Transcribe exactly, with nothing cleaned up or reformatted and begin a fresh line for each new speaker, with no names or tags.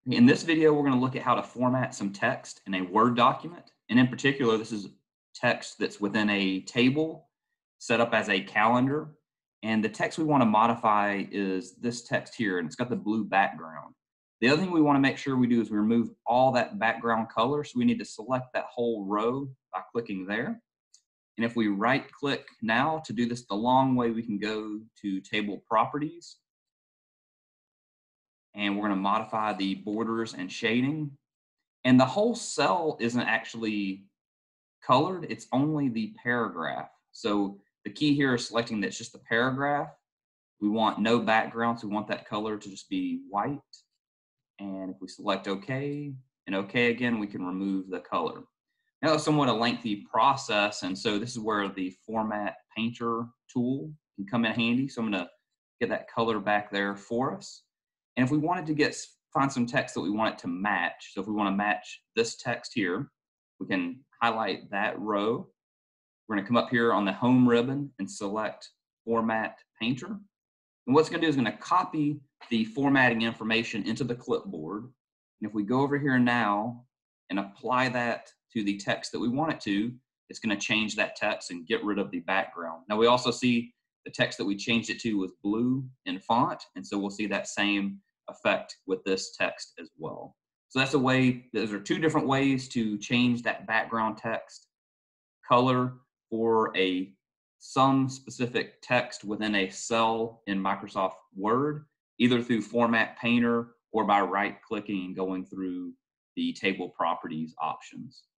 In this video, we're going to look at how to format some text in a Word document. And in particular, this is text that's within a table set up as a calendar. And the text we want to modify is this text here, and it's got the blue background. The other thing we want to make sure we do is we remove all that background color. So we need to select that whole row by clicking there. And if we right click now to do this the long way, we can go to Table Properties. And we're going to modify the borders and shading. And the whole cell isn't actually colored, it's only the paragraph. So the key here is selecting that it's just the paragraph. We want no background, so we want that color to just be white. And if we select OK and OK again, we can remove the color. Now it's somewhat a lengthy process, and so this is where the Format Painter tool can come in handy. So I'm going to get that color back there for us. And if we wanted to get find some text that we want it to match, so if we want to match this text here, we can highlight that row. We're going to come up here on the home ribbon and select Format Painter. And what's going to do is going to copy the formatting information into the clipboard. And if we go over here now and apply that to the text that we want it to, it's going to change that text and get rid of the background. Now we also see the text that we changed it to was blue in font, and so we'll see that same effect with this text as well. So that's a way, those are two different ways to change that background text color for a some specific text within a cell in Microsoft Word, either through Format Painter or by right clicking and going through the table properties options.